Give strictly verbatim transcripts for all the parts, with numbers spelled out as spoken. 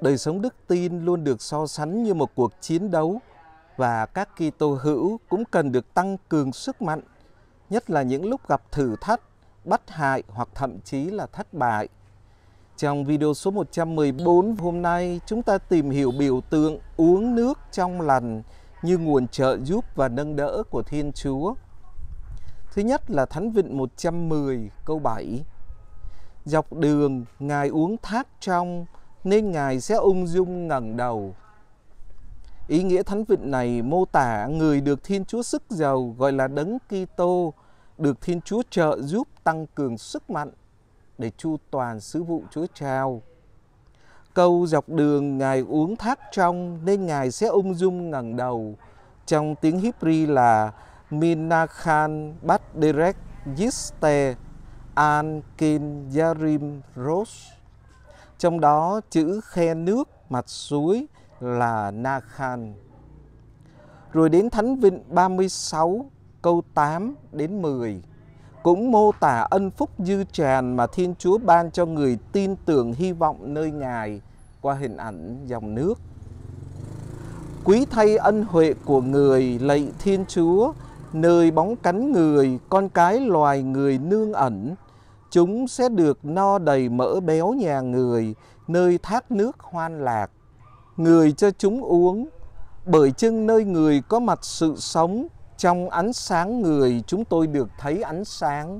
Đời sống đức tin luôn được so sánh như một cuộc chiến đấu và các Kitô hữu cũng cần được tăng cường sức mạnh, nhất là những lúc gặp thử thách, bất hại hoặc thậm chí là thất bại. Trong video số một trăm mười bốn hôm nay, chúng ta tìm hiểu biểu tượng uống nước trong lành như nguồn trợ giúp và nâng đỡ của Thiên Chúa. Thứ nhất là Thánh Vịnh một trăm mười câu bảy. Dọc đường Ngài uống thác trong nên Ngài sẽ ung dung ngẩng đầu. Ý nghĩa Thánh Vịnh này mô tả người được Thiên Chúa sức giàu gọi là Đấng Kitô, được Thiên Chúa trợ giúp tăng cường sức mạnh để chu toàn sứ vụ Chúa trao. Câu dọc đường Ngài uống thác trong nên Ngài sẽ ung dung ngẩng đầu trong tiếng Hebrew là Minachan Bat Derek Yiste An Ken Yarim Rosh. Trong đó chữ khe nước mặt suối là Nachan. Rồi đến Thánh Vịnh ba mươi sáu câu tám đến mười cũng mô tả ân phúc dư tràn mà Thiên Chúa ban cho người tin tưởng hy vọng nơi Ngài qua hình ảnh dòng nước. Quý thay ân huệ của người, lạy Thiên Chúa, nơi bóng cánh người, con cái loài người nương ẩn. Chúng sẽ được no đầy mỡ béo nhà người, nơi thác nước hoan lạc. Người cho chúng uống, bởi chưng nơi người có mặt sự sống, trong ánh sáng người chúng tôi được thấy ánh sáng.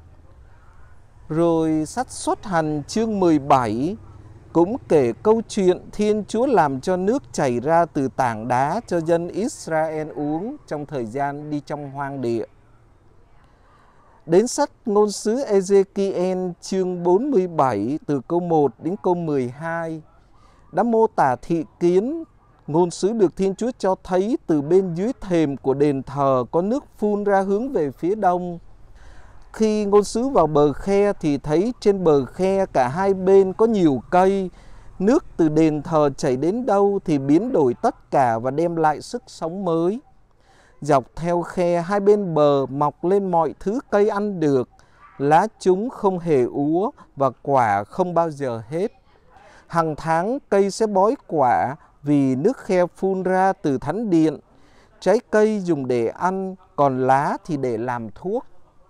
Rồi sách Xuất Hành chương mười bảy cũng kể câu chuyện Thiên Chúa làm cho nước chảy ra từ tảng đá cho dân Israel uống trong thời gian đi trong hoang địa. Đến sách Ngôn sứ Ê-dê-ki-en chương bốn mươi bảy từ câu một đến câu mười hai đã mô tả thị kiến ngôn sứ được Thiên Chúa cho thấy từ bên dưới thềm của đền thờ có nước phun ra hướng về phía đông. Khi ngôn sứ vào bờ khe thì thấy trên bờ khe cả hai bên có nhiều cây. Nước từ đền thờ chảy đến đâu thì biến đổi tất cả và đem lại sức sống mới. Dọc theo khe hai bên bờ mọc lên mọi thứ cây ăn được, lá chúng không hề úa và quả không bao giờ hết. Hàng tháng cây sẽ bói quả vì nước khe phun ra từ thánh điện. Trái cây dùng để ăn, còn lá thì để làm thuốc.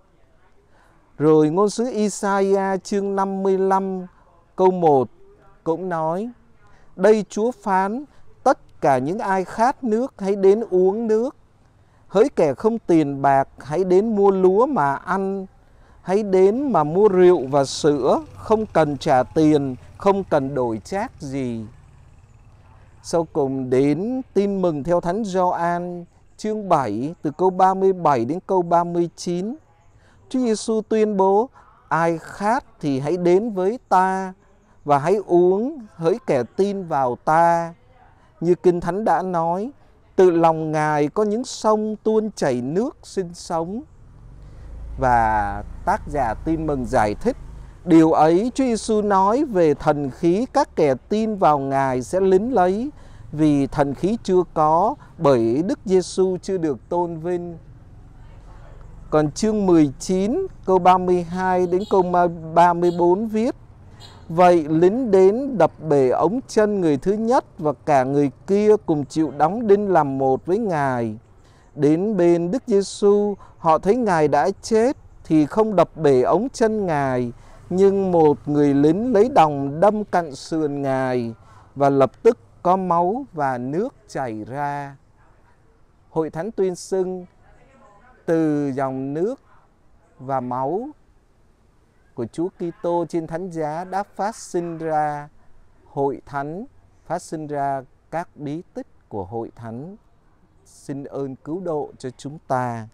Rồi ngôn sứ Isaiah chương năm mươi lăm câu một cũng nói: Đây Chúa phán, tất cả những ai khát nước hãy đến uống nước. Hỡi kẻ không tiền bạc hãy đến mua lúa mà ăn. Hãy đến mà mua rượu và sữa, không cần trả tiền, không cần đổi chác gì. Sau cùng đến tin mừng theo Thánh Gioan chương bảy từ câu ba mươi bảy đến câu ba mươi chín. Chúa Giêsu tuyên bố: Ai khát thì hãy đến với ta và hãy uống, hỡi kẻ tin vào ta. Như Kinh Thánh đã nói, từ lòng Ngài có những sông tuôn chảy nước sinh sống. Và tác giả tin mừng giải thích, điều ấy Chúa Giêsu nói về thần khí các kẻ tin vào Ngài sẽ lính lấy, vì thần khí chưa có, bởi Đức Giêsu chưa được tôn vinh. Còn chương mười chín câu ba mươi hai đến câu ba mươi bốn viết: Vậy lính đến đập bể ống chân người thứ nhất và cả người kia cùng chịu đóng đinh làm một với Ngài. Đến bên Đức Giêsu, họ thấy Ngài đã chết thì không đập bể ống chân Ngài, nhưng một người lính lấy đồng đâm cạnh sườn Ngài và lập tức có máu và nước chảy ra. Hội Thánh tuyên xưng từ dòng nước và máu của Chúa Kitô trên thánh giá đã phát sinh ra Hội Thánh, phát sinh ra các bí tích của Hội Thánh. Xin ơn cứu độ cho chúng ta.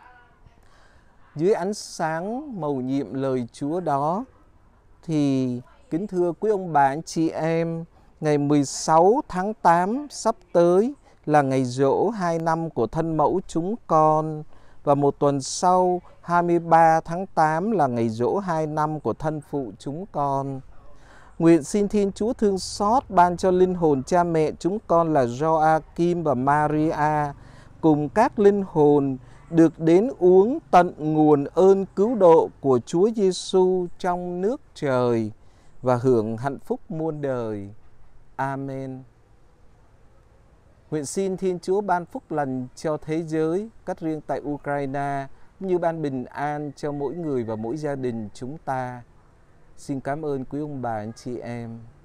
Dưới ánh sáng mầu nhiệm lời Chúa đó thì kính thưa quý ông bà anh chị em, ngày mười sáu tháng tám sắp tới là ngày giỗ hai năm của thân mẫu chúng con, và một tuần sau hai mươi ba tháng tám là ngày giỗ hai năm của thân phụ chúng con. Nguyện xin Thiên Chúa thương xót ban cho linh hồn cha mẹ chúng con là Gioakim và Maria cùng các linh hồn được đến uống tận nguồn ơn cứu độ của Chúa Giêsu trong nước trời và hưởng hạnh phúc muôn đời. Amen. Nguyện xin Thiên Chúa ban phúc lành cho thế giới, cắt riêng tại Ukraine, như ban bình an cho mỗi người và mỗi gia đình chúng ta. Xin cảm ơn quý ông bà anh chị em.